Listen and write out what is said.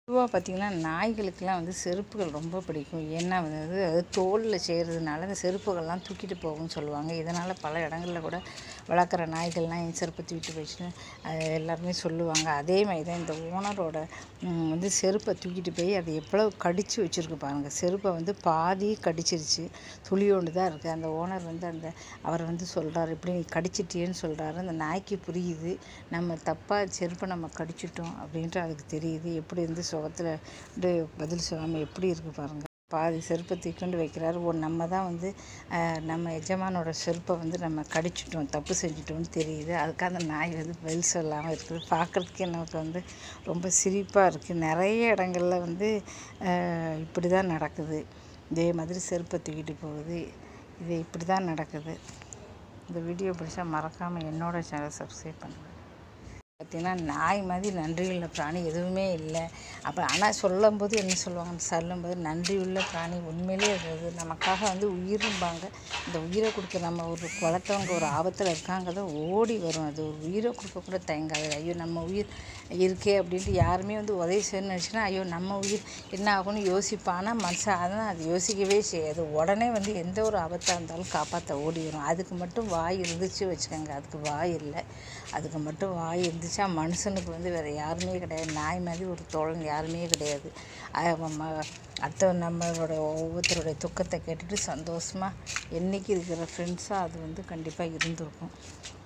பொதுவாக பார்த்திங்கன்னா நாய்களுக்கெல்லாம் வந்து செருப்புகள் ரொம்ப பிடிக்கும். ஏன்னா வந்து அது தோலில் செய்கிறதுனால அந்த செருப்புகள்லாம் தூக்கிட்டு போகும்னு சொல்லுவாங்க. இதனால் பல இடங்களில் கூட வளர்க்குற நாய்கள்லாம் என் செருப்பை தூக்கிட்டு போயிடுச்சுன்னு எல்லாருமே சொல்லுவாங்க. அதே மாதிரி தான் இந்த ஓனரோட வந்து செருப்பை தூக்கிட்டு போய் அது எவ்வளோ கடித்து வச்சுருக்கு பாருங்கள். செருப்பை வந்து பாதி கடிச்சிருச்சு, துளியோண்டு தான் இருக்குது. அந்த ஓனர் வந்து அவர் வந்து சொல்கிறாரு, இப்படி நீ கடிச்சிட்டியேன்னு சொல்கிறாரு. அந்த நாய்க்கு புரியுது, நம்ம தப்பாக செருப்பை நம்ம கடிச்சிட்டோம் அப்படின்ட்டு அதுக்கு தெரியுது. எப்படி வந்து சுகத்தில் வந்து பதில் சொல்லாமல் எப்படி இருக்குது பாருங்கள். பாதி செருப்பை தூக்கொண்டு வைக்கிறாரு. நம்ம தான் வந்து நம்ம எஜமானோட செருப்பை வந்து நம்ம கடிச்சிட்டோம், தப்பு செஞ்சிட்டோம்னு தெரியுது. அதுக்காக அந்த நாய் வந்து பதில் சொல்லாமல் இருக்குது. பார்க்குறதுக்கே நமக்கு வந்து ரொம்ப சிரிப்பாக இருக்குது. நிறைய இடங்களில் வந்து இப்படி தான் நடக்குது. இதே மாதிரி செருப்பை தூக்கிட்டு போகுது. இது இப்படி தான் நடக்குது. இந்த வீடியோ பிடிச்சா மறக்காமல் என்னோடய சேனலை சப்ஸ்கிரைப் பண்ணுங்கள். பார்த்திங்கன்னா நாய் மாதிரி நன்றியுள்ள பிராணி எதுவுமே இல்லை. அப்போ ஆனால் சொல்லும்போது என்ன சொல்லுவாங்கன்னு சொல்லும்போது நன்றியுள்ள பிராணி உண்மையிலே அது நமக்காக வந்து உயிரும்பாங்க. இந்த உயிரை கொடுக்க நம்ம ஒரு வளர்த்தவங்க ஒரு ஆபத்தில் இருக்காங்க ஓடி வரும். அது ஒரு உயிரை கொடுக்க கூட தயங்காது. ஐயோ நம்ம உயிர் இருக்கே அப்படின்ட்டு யாருமே வந்து உதவி செய்யணும்னு நினச்சின்னா ஐயோ நம்ம உயிர் என்ன ஆகும்னு யோசிப்பானா மனுஷன். அதனால் அது யோசிக்கவே செய்யாது. உடனே வந்து எந்த ஒரு ஆபத்தாக இருந்தாலும் காப்பாற்ற ஓடி வரும். அதுக்கு மட்டும் வாய் இருந்துச்சு வச்சுக்கோங்க. அதுக்கு வாய் இல்லை, அதுக்கு மட்டும் வாய் இருந்துச்சா மனுஷனுக்கு வந்து வேறு யாருமே கிடையாது. நாய் மாதிரி ஒரு தோழன் யாருமே கிடையாது. நம்மளோட ஒவ்வொருத்தருடைய துக்கத்தை கேட்டுட்டு சந்தோஷமாக என்றைக்கு இருக்கிற ஃப்ரெண்ட்ஸாக அது வந்து கண்டிப்பாக இருந்திருக்கும்.